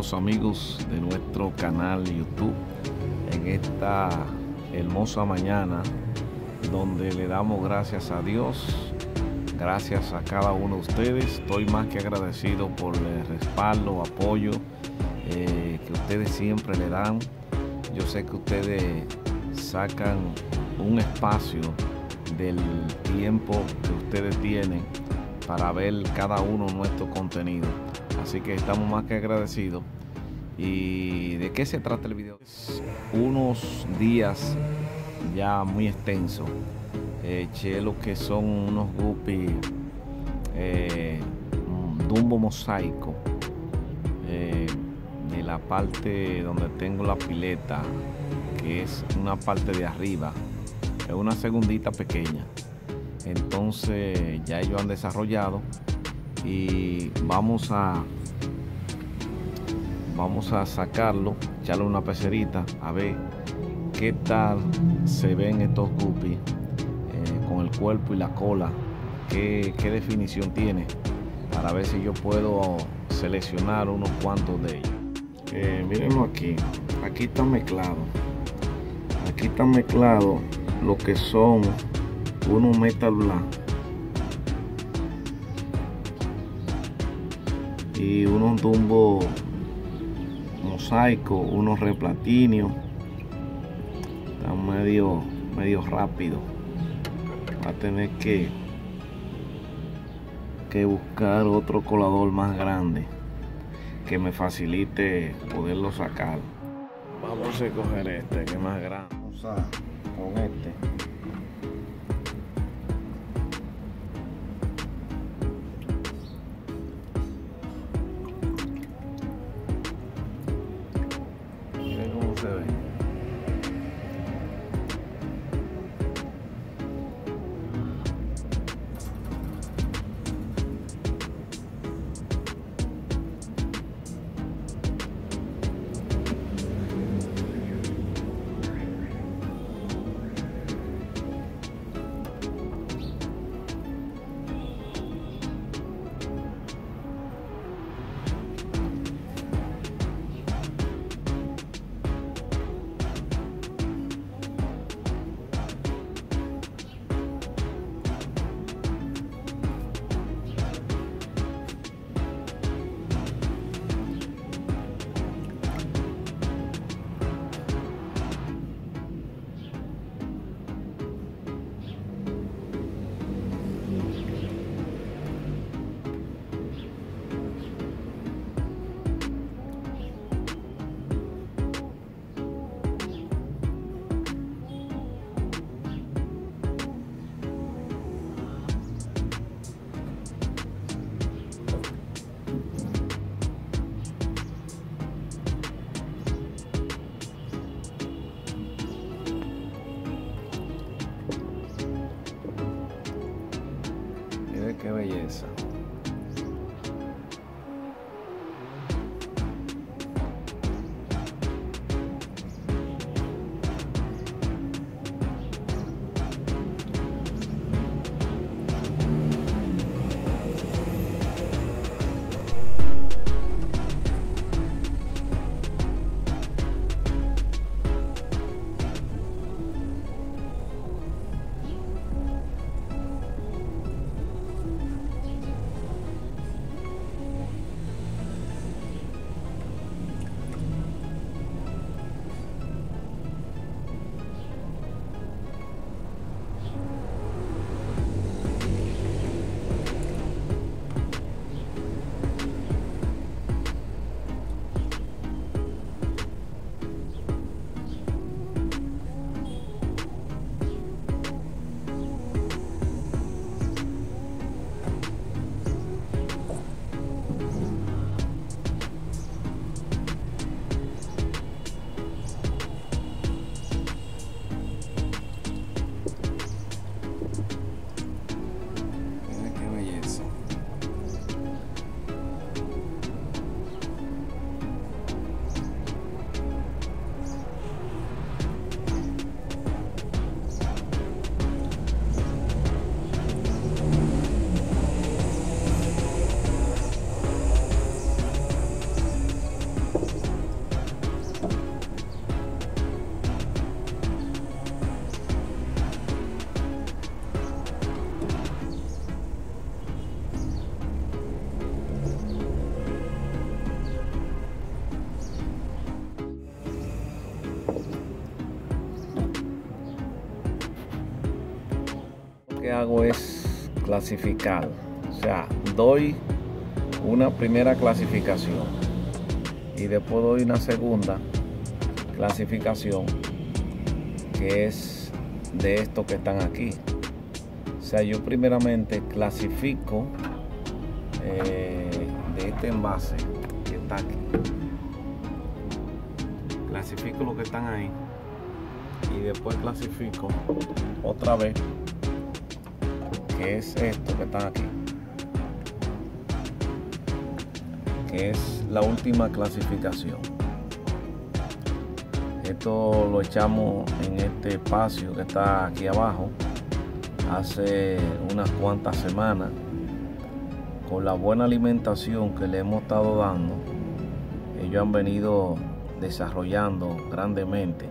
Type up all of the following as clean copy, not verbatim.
los amigos de nuestro canal YouTube en esta hermosa mañana donde le damos gracias a Dios, gracias a cada uno de ustedes. Estoy más que agradecido por el respaldo, apoyo que ustedes siempre le dan. Yo sé que ustedes sacan un espacio del tiempo que ustedes tienen para ver cada uno de nuestros contenidos, así que estamos más que agradecidos. ¿Y de qué se trata el video? Unos días ya muy extensos, eché lo que son unos guppies Dumbo mosaico de la parte donde tengo la pileta, que es una parte de arriba, es una segundita pequeña. Entonces ya ellos han desarrollado y vamos a sacarlo, echarle una pecerita a ver qué tal se ven estos guppies con el cuerpo y la cola, qué definición tiene, para ver si yo puedo seleccionar unos cuantos de ellos. Mírenlo aquí está mezclado. Aquí está mezclado lo que son unos metal black y unos Dumbo mosaico, unos replatinios. Están medio rápido. Va a tener que buscar otro colador más grande que me facilite poderlo sacar. Vamos a coger este que es más grande. Vamos a con este. Miren cómo se ve. Miren qué belleza. hago es clasificar, o sea, doy una primera clasificación y después doy una segunda clasificación, que es de estos que están aquí. O sea, yo primeramente clasifico de este envase que está aquí, clasifico lo que están ahí y después clasifico otra vez, que es esto que están aquí, que es la última clasificación. Esto lo echamos en este espacio que está aquí abajo hace unas cuantas semanas. Con la buena alimentación que le hemos estado dando, ellos han venido desarrollando grandemente,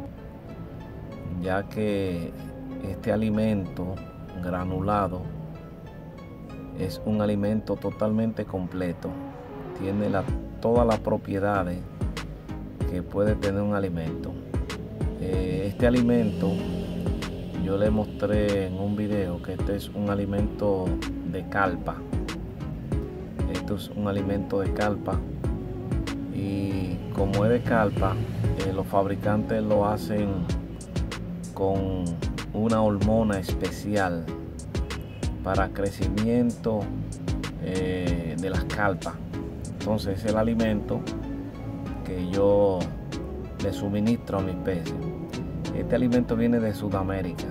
ya que este alimento granulado es un alimento totalmente completo. Tiene todas las propiedades que puede tener un alimento. Este alimento yo le mostré en un video que este es un alimento de carpa. Esto es un alimento de carpa, y como es de carpa, los fabricantes lo hacen con una hormona especial para crecimiento de las carpas. Entonces es el alimento que yo le suministro a mis peces. Este alimento viene de Sudamérica.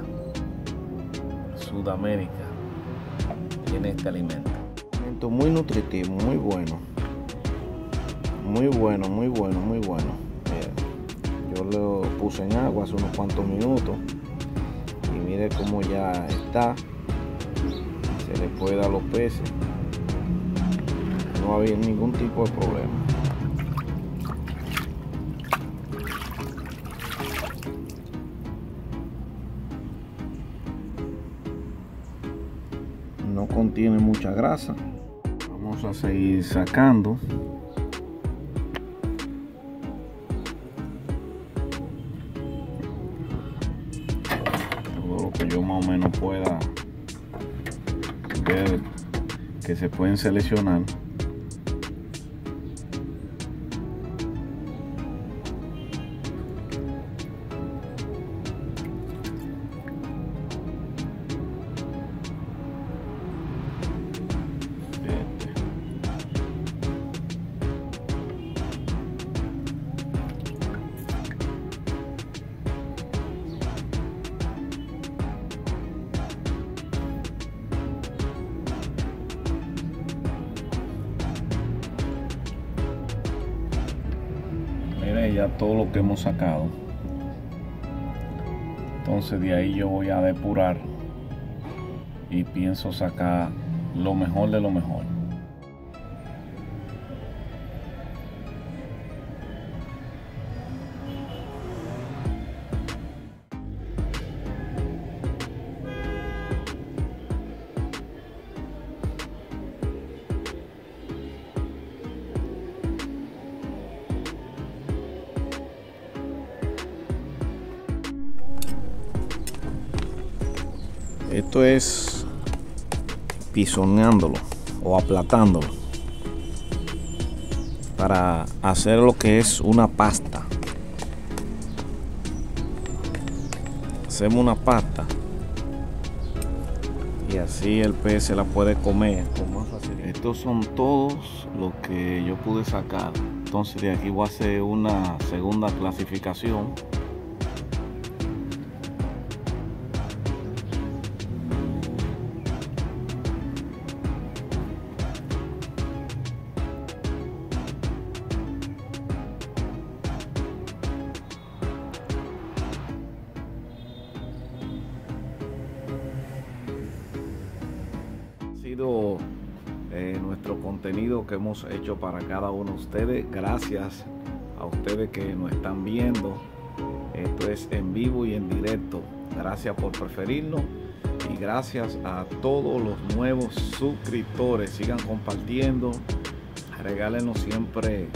Viene este alimento. Muy nutritivo, muy bueno. Muy bueno. Yo lo puse en agua hace unos cuantos minutos y mire cómo ya está. Se le puede dar a los peces. No había ningún tipo de problema. No contiene mucha grasa. Vamos a seguir sacando. Todo lo que yo más o menos pueda ver que se pueden seleccionar. Ya todo lo que hemos sacado. Entonces de ahí yo voy a depurar y pienso sacar lo mejor de lo mejor. Esto es pisoneándolo o aplatándolo para hacer lo que es una pasta. Hacemos una pasta y así el pez se la puede comer con más facilidad. Estos son todos los que yo pude sacar. Entonces de aquí voy a hacer una segunda clasificación. Nuestro contenido que hemos hecho para cada uno de ustedes. Gracias a ustedes que nos están viendo. Esto es en vivo y en directo. Gracias por preferirnos y gracias a todos los nuevos suscriptores. Sigan compartiendo, regálenos siempre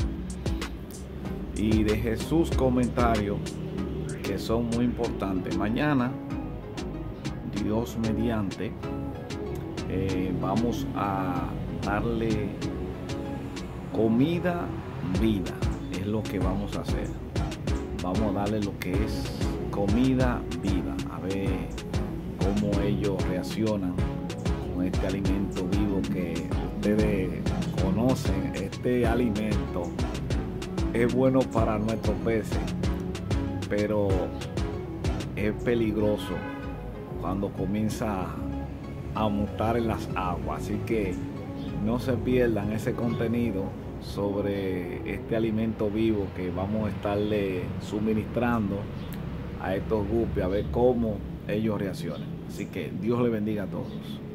y deje sus comentarios, que son muy importantes. Mañana, Dios mediante, vamos a darle comida, vida, es lo que vamos a hacer. Vamos a darle lo que es comida, vida, a ver cómo ellos reaccionan con este alimento vivo que ustedes conocen. Este alimento es bueno para nuestros peces, pero es peligroso cuando comienza a mutar en las aguas, así que no se pierdan ese contenido sobre este alimento vivo que vamos a estarle suministrando a estos guppies, a ver cómo ellos reaccionan. Así que Dios les bendiga a todos.